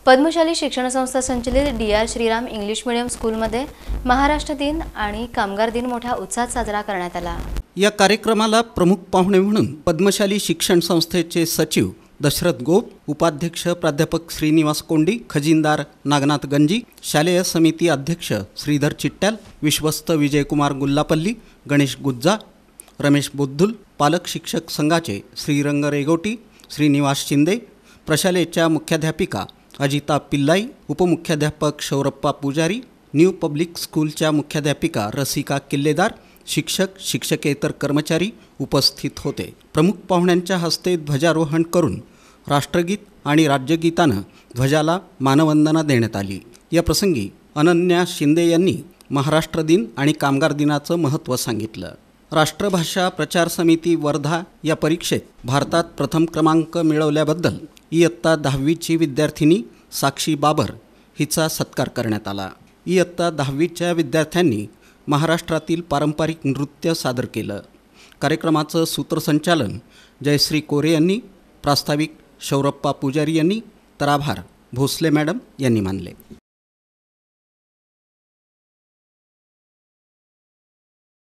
पद्मशाली शिक्षण संस्था संचलित डी.आर. श्रीराम इंग्लिश मीडियम स्कूलमध्ये महाराष्ट्र दिन आणि कामगार दिन मोठ्या उत्साहात साजरा करण्यात आला। या कार्यक्रमाला प्रमुख पाहुणे म्हणून पद्मशाली शिक्षण संस्थेचे सचिव दशरथ गोप, उपाध्यक्ष प्राध्यापक श्रीनिवास कोंडी, खजिनदार नागनाथ गंजी, शालेय समिती अध्यक्ष श्रीधर चिट्ट्याल, विश्वस्त विजयकुमार गुल्लापल्ली, गणेश गुज्जा, रमेश बुद्धुल, पालक शिक्षक संघाचे श्रीरंग रेगोटी, श्रीनिवास शिंदे, प्रशालेच्या मुख्याध्यापिका अजिता पिल्लाई, उपमुख्याध्यापक शौरप्पा पुजारी, न्यू पब्लिक स्कूलच्या मुख्याध्यापिका रसिका किल्लेदार, शिक्षक शिक्षकेतर कर्मचारी उपस्थित होते। प्रमुख पाहुण्यांच्या हस्ते ध्वजारोहण करून राष्ट्रगीत आणि राज्यगीतानं ध्वजाला मानवंदना देण्यात आली। या प्रसंगी अनन्या शिंदे यांनी महाराष्ट्र दिन आणि कामगार दिनाचं महत्त्व सांगितलं। राष्ट्रभाषा प्रचार समिती वर्धा या परीक्षेत भारतात प्रथम क्रमांक मिळवल्याबद्दल इयत्ता 10वीची विद्यार्थिनी साक्षी बाबर हिचा सत्कार करण्यात आला। इयत्ता 10वीच्या विद्यार्थ्यांनी महाराष्ट्रातील पारंपरिक नृत्य सादर केलं। कार्यक्रमाचं सूत्रसंचालन जयश्री कोरे यांनी, प्रास्ताविक शौरप्पा पुजारी यांनी, तर आभार भोसले मॅडम यांनी मानले।